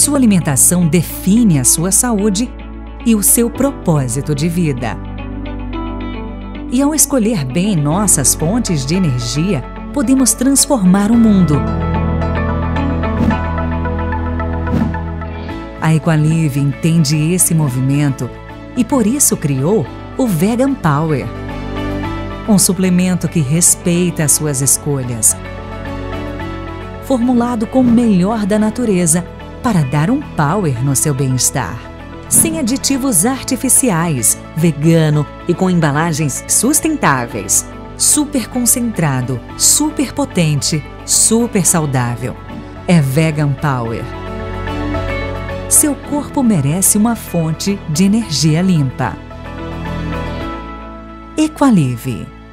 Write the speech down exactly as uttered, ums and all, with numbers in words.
Sua alimentação define a sua saúde e o seu propósito de vida. E ao escolher bem nossas fontes de energia, podemos transformar o mundo. A Equalive entende esse movimento e por isso criou o Vegan Power, um suplemento que respeita as suas escolhas, formulado com o melhor da natureza para dar um power no seu bem-estar. Sem aditivos artificiais, vegano e com embalagens sustentáveis. Super concentrado, super potente, super saudável. É Vegan Power. Seu corpo merece uma fonte de energia limpa. Equalive.